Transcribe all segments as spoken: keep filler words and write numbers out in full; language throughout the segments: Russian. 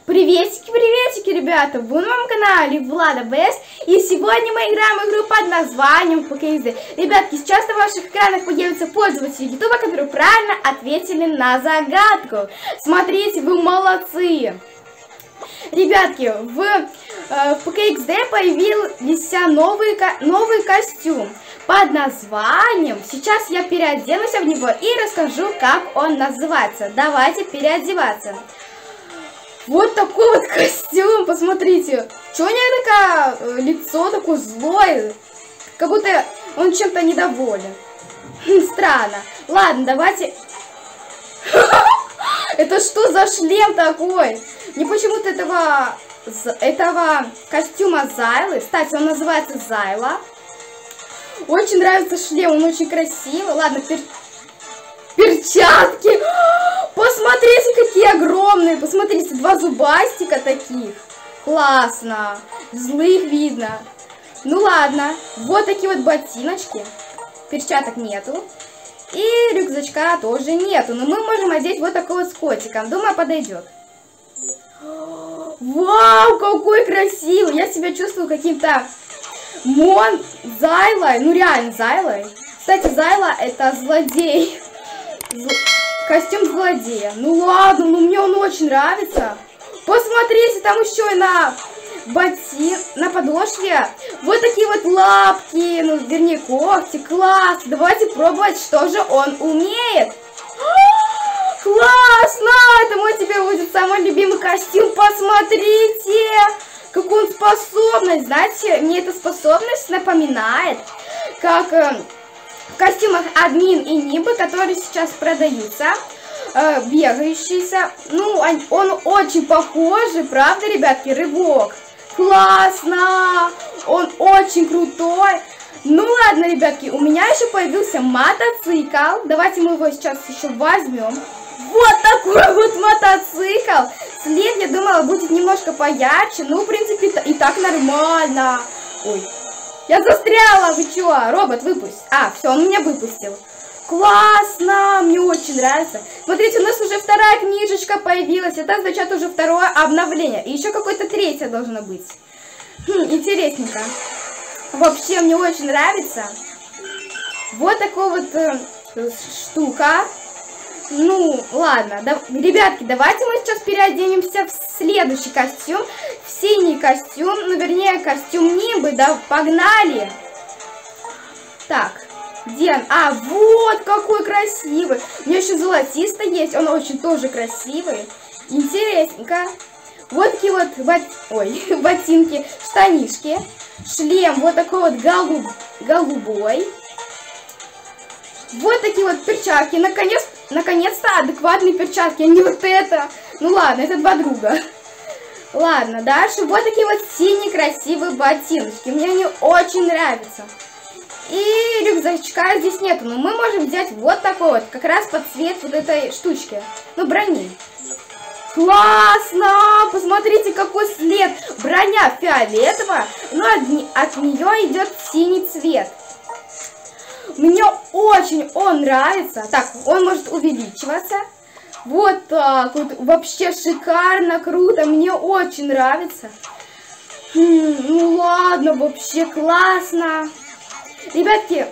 Приветики, приветики, ребята! Вы на моем канале Влада Бест, и сегодня мы играем в игру под названием ПКХД. Ребятки, сейчас на ваших экранах появятся пользователи ютуба, которые правильно ответили на загадку. Смотрите, вы молодцы! Ребятки, в, э, в ПКХД появился новый, новый костюм под названием. Сейчас я переоденусь в него и расскажу, как он называется. Давайте переодеваться. Вот такой вот костюм, посмотрите. Чё у него такое лицо такое злое? Как будто он чем-то недоволен. Странно. Ладно, давайте... Это что за шлем такой? Мне почему-то этого, этого костюма Зайлы. Кстати, он называется Зайла. Очень нравится шлем, он очень красивый. Ладно, пер... перчатки. Посмотрите, какие огромные. Посмотрите, два зубастика таких. Классно. Злых видно. Ну ладно. Вот такие вот ботиночки. Перчаток нету. И рюкзачка тоже нету. Но мы можем одеть вот такой вот с котиком. Думаю, подойдет. Вау, какой красивый. Я себя чувствую каким-то Мон Зайлой. Ну реально Зайлой. Кстати, Зайла это злодей. Зл... Костюм злодея. Ну ладно, ну мне он очень нравится. Посмотрите, там еще и на ботин, на подошве вот такие вот лапки, ну вернее когти. Класс. Давайте пробовать, что же он умеет. Классно! Это мой теперь будет самый любимый костюм. Посмотрите, какую он способность. Знаете, мне эта способность напоминает, как э, в костюмах Админ и Нибы, которые сейчас продаются, э, бегающиеся. Ну, он, он очень похожий, правда, ребятки? Рывок. Классно! Он очень крутой. Ну ладно, ребятки, у меня еще появился мотоцикл. Давайте мы его сейчас еще возьмем. Вот такой вот мотоцикл. След, я думала, будет немножко поярче. Ну, в принципе, и так нормально. Ой, я застряла. Вы чё? Робот, выпусти. А, все, он меня выпустил. Классно, мне очень нравится. Смотрите, у нас уже вторая книжечка появилась. Это означает уже второе обновление. И еще какое-то третье должно быть. Хм, интересненько. Вообще, мне очень нравится. Вот такая вот э, штука. Ну, ладно, да, ребятки, давайте мы сейчас переоденемся в следующий костюм. В синий костюм, ну, вернее, костюм Нибы, да, погнали. Так, где он? А, вот какой красивый. У меня еще золотистый есть, он очень тоже красивый. Интересненько. Вот такие вот бот... Ой, ботинки, штанишки. Шлем вот такой вот голуб... голубой. Вот такие вот перчатки. Наконец, наконец-то адекватные перчатки, а не вот это. Ну ладно, это два друга. Ладно, дальше вот такие вот синие красивые ботиночки. Мне они очень нравятся. И рюкзачка здесь нету, но мы можем взять вот такой вот, как раз под цвет вот этой штучки. Ну, брони. Классно! Посмотрите, какой след. Броня фиолетовая, но от, от нее идет синий цвет. Мне очень он нравится. Так, он может увеличиваться. Вот так вот. Вообще шикарно, круто. Мне очень нравится. Хм, ну ладно, вообще классно. Ребятки.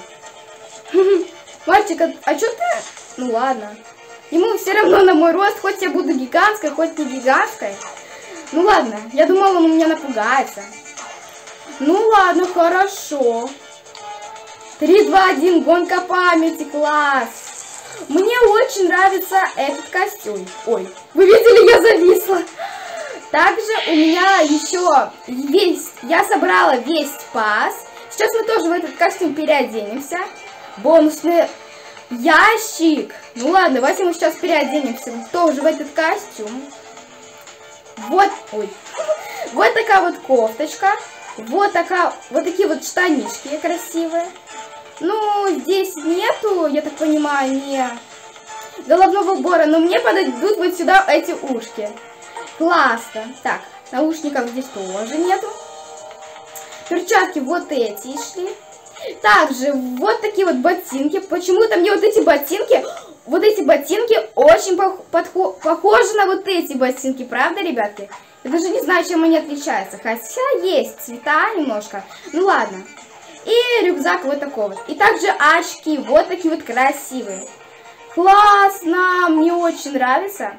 Мальчик, а, а что ты? Ну ладно. Ему все равно на мой рост. Хоть я буду гигантской, хоть не гигантской. Ну ладно, я думала, он у меня напугается. Ну ладно, хорошо. три, два, один, гонка памяти, класс. Мне очень нравится этот костюм. Ой, вы видели, я зависла. Также у меня еще весь, я собрала весь пас. Сейчас мы тоже в этот костюм переоденемся. Бонусный ящик. Ну ладно, давайте мы сейчас переоденемся тоже в этот костюм. Вот, ой, вот такая вот кофточка. Вот такая, вот такие вот штанишки красивые. Ну, здесь нету, я так понимаю, не головного убора, но мне подойдут вот сюда эти ушки. Классно. Так, наушников здесь тоже нету. Перчатки вот эти шли. Также вот такие вот ботинки. Почему-то мне вот эти ботинки вот эти ботинки очень похожи на вот эти ботинки, правда, ребятки? Я даже не знаю, чем они отличаются, хотя есть цвета немножко. Ну ладно. И рюкзак вот такой вот. И также очки, вот такие вот красивые. Классно, мне очень нравится.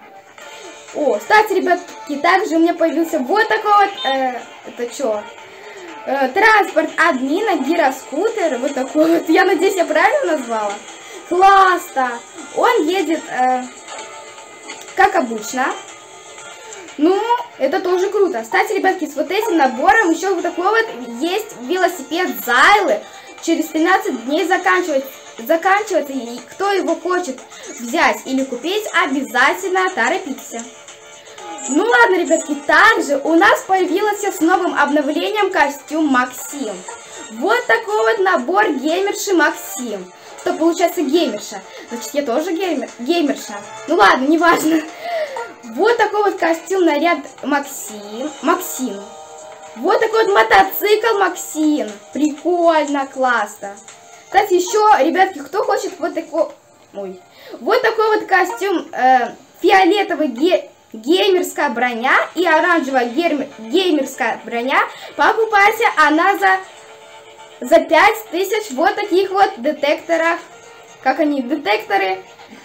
О, кстати, ребятки, также у меня появился вот такой вот, э, это что? Э, транспорт админа, гироскутер, вот такой вот. Я надеюсь, я правильно назвала? Классно. Он едет, э, как обычно. Ну, это тоже круто. Кстати, ребятки, с вот этим набором еще вот такой вот есть велосипед Зайлы. Через тринадцать дней заканчивается. заканчивается, и кто его хочет взять или купить, обязательно торопитесь. Ну ладно, ребятки, также у нас появился с новым обновлением костюм Максим. Вот такой вот набор геймерши Максим. Что получается геймерша? Значит, я тоже геймер, геймерша. Ну ладно, неважно. Вот такой вот костюм, наряд Максим. Максим. Вот такой вот мотоцикл Максим. Прикольно, классно. Кстати, еще, ребятки, кто хочет вот такой... Ой. Вот такой вот костюм, э, фиолетовый ге... геймерская броня и оранжевая гейм... геймерская броня. Покупайте, она за... за пять тысяч вот таких вот детекторов. Как они? Детекторы.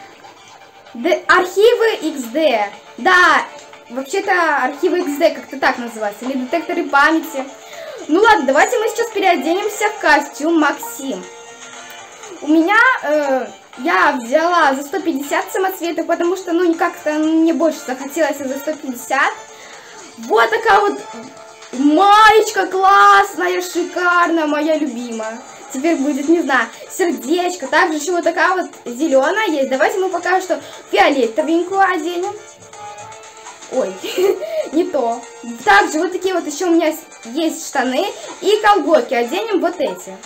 Д... Архивы икс ди. Да, вообще-то архивы икс ди как-то так называются. Или детекторы памяти. Ну ладно, давайте мы сейчас переоденемся в костюм Максим. У меня, э, я взяла за сто пятьдесят самоцветов, потому что, ну, как-то мне больше захотелось за сто пятьдесят. Вот такая вот маечка классная, шикарная, моя любимая. Теперь будет, не знаю, сердечко. Также еще вот такая вот зеленая есть. Давайте мы пока что фиолетовенькую оденем. Ой, не то. Также вот такие вот еще у меня есть штаны и колготки. Оденем вот эти.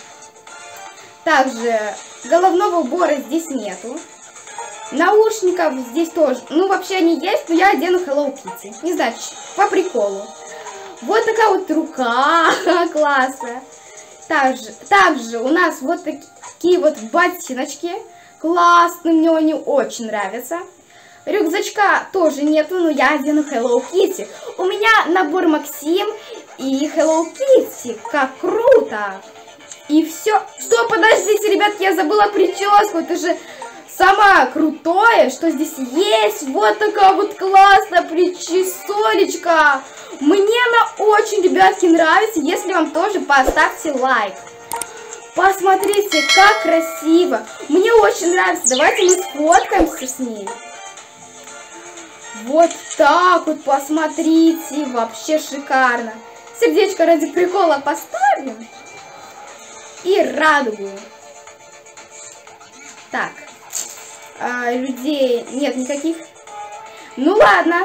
Также головного убора здесь нету. Наушников здесь тоже. Ну, вообще они есть, но я одену Hello Kitty. Не знаю, по приколу. Вот такая вот рука. Классная. Также, также у нас вот такие вот ботиночки. Классные, мне они очень нравятся. Рюкзачка тоже нету, но я одену Hello Kitty. У меня набор Максим и Hello Kitty. Как круто! И все. Что, подождите, ребятки, я забыла прическу. Это же самое крутое, что здесь есть. Вот такая вот классная причесолечка. Мне она очень, ребятки, нравится. Если вам тоже, поставьте лайк. Посмотрите, как красиво. Мне очень нравится. Давайте мы сфоткаемся с ней. Вот так вот, посмотрите. Вообще шикарно. Сердечко ради прикола поставим. И радугу. Так. А, людей нет никаких. Ну ладно.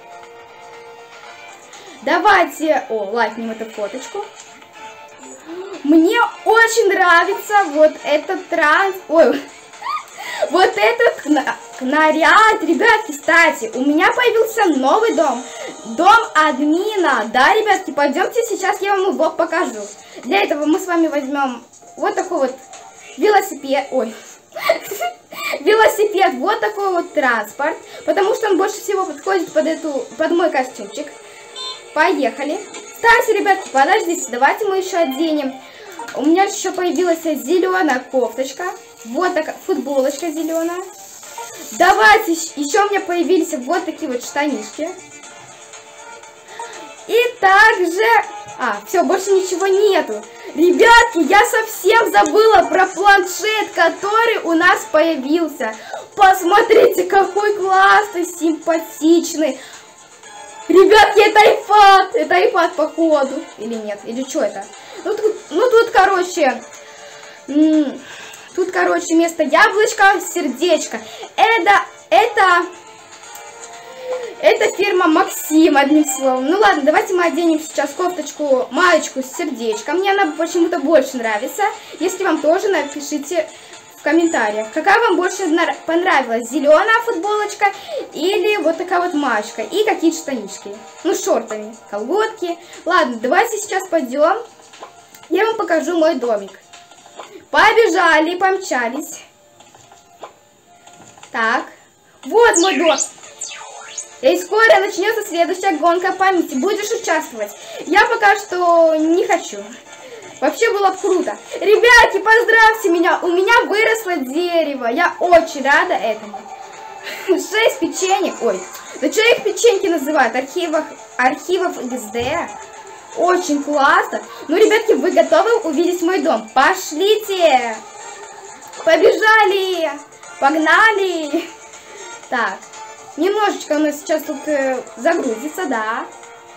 Давайте... О, лайкнем эту фоточку. Мне очень нравится вот этот транс... Ой, вот этот наряд. Ребятки, кстати, у меня появился новый дом. Дом админа. Да, ребятки, пойдемте, сейчас я вам его покажу. Для этого мы с вами возьмем вот такой вот велосипед. Ой. Велосипед. Вот такой вот транспорт. Потому что он больше всего подходит под, эту, под мой костюмчик. Поехали. Кстати, ребятки, подождите, давайте мы еще оденем. У меня еще появилась зеленая кофточка. Вот такая футболочка зеленая. Давайте, еще у меня появились вот такие вот штанишки. И также... А, все, больше ничего нету. Ребятки, я совсем забыла про планшет, который у нас появился. Посмотрите, какой классный, симпатичный. Ребятки, это iPad. Это iPad, походу. Или нет? Или что это? Ну тут, ну, тут короче... Тут, короче, вместо яблочка сердечко. Это... Это... Это фирма Максим, одним словом. Ну ладно, давайте мы оденем сейчас кофточку, маечку с сердечком. Мне она почему-то больше нравится. Если вам тоже, напишите в комментариях, какая вам больше понравилась. Зеленая футболочка или вот такая вот маечка. И какие-то штанишки. Ну, с шортами, колготки. Ладно, давайте сейчас пойдем. Я вам покажу мой домик. Побежали, помчались. Так, вот мой дом. И скоро начнется следующая гонка памяти. Будешь участвовать? Я пока что не хочу. Вообще было бы круто. Ребятки, поздравьте меня. У меня выросло дерево. Я очень рада этому. Шесть печенек. Ой, да что их печеньки называют? Архивов, архивов икс дэ. Очень классно. Ну, ребятки, вы готовы увидеть мой дом? Пошлите. Побежали. Погнали. Так. Немножечко у нас сейчас тут э, загрузится, да.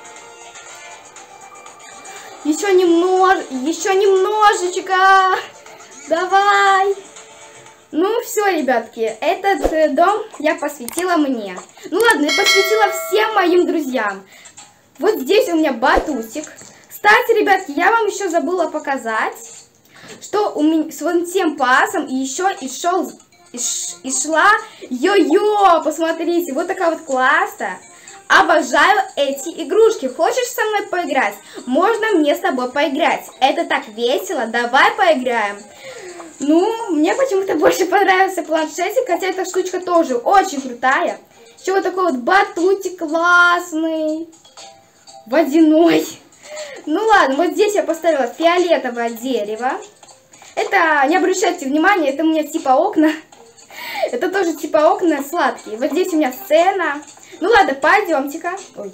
Еще немного, еще немножечко. Давай. Ну все, ребятки, этот э, дом я посвятила мне. Ну ладно, я посвятила всем моим друзьям. Вот здесь у меня батутик. Кстати, ребятки, я вам еще забыла показать, что у меня с вон тем пасом и еще и шел... И, ш, и шла йо-йо, посмотрите, вот такая вот классная. Обожаю эти игрушки. Хочешь со мной поиграть? Можно мне с тобой поиграть. Это так весело, давай поиграем. Ну, мне почему-то больше понравился планшетик, хотя эта штучка тоже очень крутая. Еще вот такой вот батутик классный, водяной. Ну ладно, вот здесь я поставила фиолетовое дерево. Это, не обращайте внимания, это у меня типа окна. Это тоже типа окна сладкие. Вот здесь у меня сцена. Ну ладно, пойдемте-ка. Ой.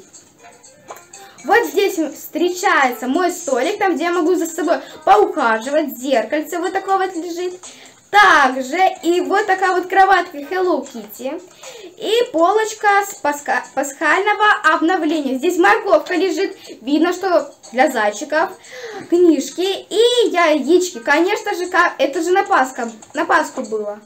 Вот здесь встречается мой столик, там где я могу за собой поухаживать. Зеркальце вот такое вот лежит. Также и вот такая вот кроватка Hello Kitty. И полочка с пасха... пасхального обновления. Здесь морковка лежит. Видно, что для зайчиков. Книжки и яички. Конечно же, как... это же на Пасху, на Пасху было.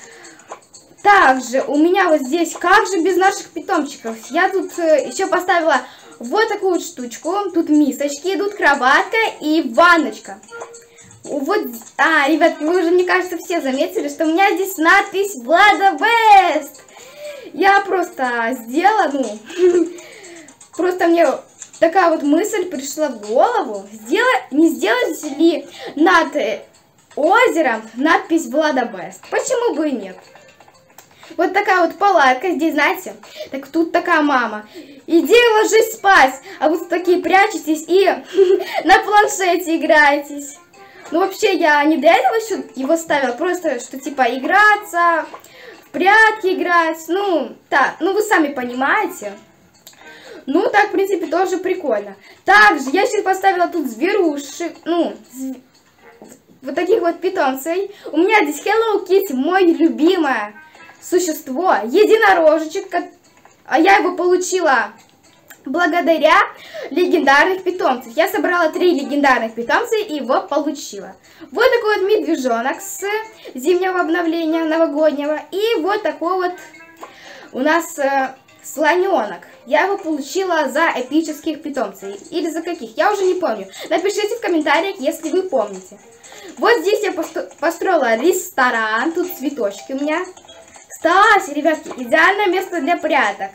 Также у меня вот здесь, как же без наших питомчиков. Я тут э, еще поставила вот такую вот штучку. Тут мисочки идут, кроватка и ванночка. Вот, а, ребят, вы уже, мне кажется, все заметили, что у меня здесь надпись Влада Бест. Я просто сделала, ну, просто мне такая вот мысль пришла в голову. Сделать, не сделать ли над озером надпись Влада Бест? Почему бы и нет? Вот такая вот палатка здесь, знаете, так тут такая мама. Иди ложись спать, а вы тут такие прячетесь и на планшете играетесь. Ну, вообще, я не для этого его ставила, просто, что, типа, играться, в прятки играть, ну, так, ну, вы сами понимаете. Ну, так, в принципе, тоже прикольно. Также я еще поставила тут зверушек, ну, зв... вот таких вот питомцев. У меня здесь Hello Kitty, мой любимое существо, единорожечек, а я его получила благодаря легендарных питомцев. Я собрала три легендарных питомца и его получила. Вот такой вот медвежонок с зимнего обновления новогоднего. И вот такой вот у нас э, слоненок. Я его получила за эпических питомцев. Или за каких, я уже не помню. Напишите в комментариях, если вы помните. Вот здесь я построила ресторан. Тут цветочки у меня. Кстати, ребятки, идеальное место для пряток.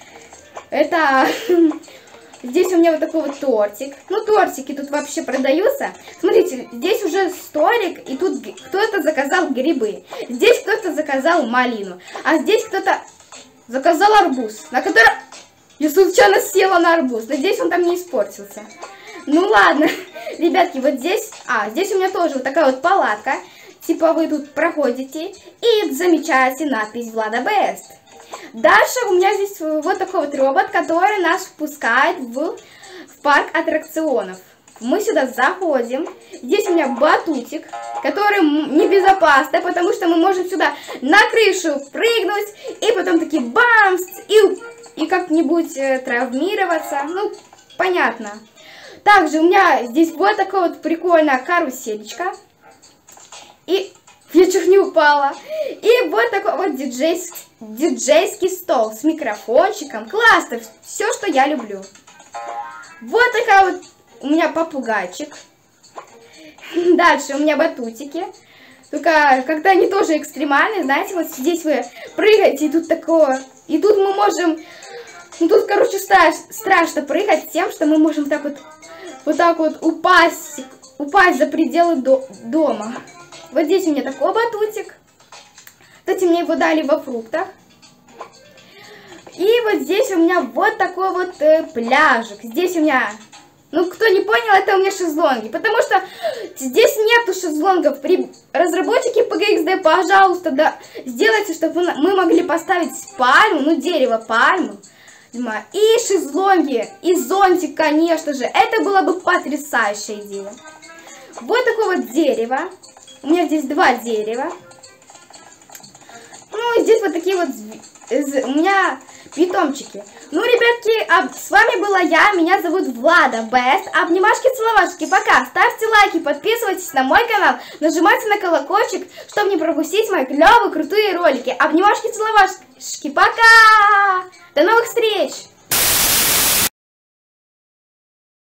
Это здесь у меня вот такой вот тортик. Ну, тортики тут вообще продаются. Смотрите, здесь уже столик, и тут кто-то заказал грибы. Здесь кто-то заказал малину. А здесь кто-то заказал арбуз, на который я случайно села на арбуз. Надеюсь, он там не испортился. Ну, ладно. Ребятки, вот здесь... А, здесь у меня тоже вот такая вот палатка. Типа вы тут проходите и замечаете надпись Влада Бест. Дальше у меня здесь вот такой вот робот, который нас впускает в, в парк аттракционов. Мы сюда заходим. Здесь у меня батутик, который небезопасный, потому что мы можем сюда на крышу прыгнуть и потом такие бамс, и, и как-нибудь э, травмироваться. Ну, понятно. Также у меня здесь вот такая вот прикольная каруселька. И я чуть не упала. И вот такой вот диджейский, диджейский стол с микрофончиком. Классно, все, что я люблю. Вот такая вот у меня попугайчик. Дальше у меня батутики. Только когда они тоже экстремальные, знаете, вот здесь вы прыгаете, и тут такое. И тут мы можем... Ну тут, короче, страш, страшно прыгать тем, что мы можем так вот, вот так вот упасть, упасть за пределы до, дома. Вот здесь у меня такой батутик. Кстати, мне его дали во фруктах. И вот здесь у меня вот такой вот э, пляжик. Здесь у меня, ну кто не понял, это у меня шезлонги. Потому что здесь нету шезлонгов. При разработчике пи джи икс ди, пожалуйста, да, сделайте, чтобы мы могли поставить пальму, ну дерево, пальму. И шезлонги, и зонтик, конечно же. Это была бы потрясающая идея. Вот такое вот дерево. У меня здесь два дерева. Ну и здесь вот такие вот у меня питомчики. Ну, ребятки, а с вами была я, меня зовут Влада Бест. Обнимашки, целовашки, пока. Ставьте лайки, подписывайтесь на мой канал, нажимайте на колокольчик, чтобы не пропустить мои клевые, крутые ролики. Обнимашки, целовашки, пока. До новых встреч!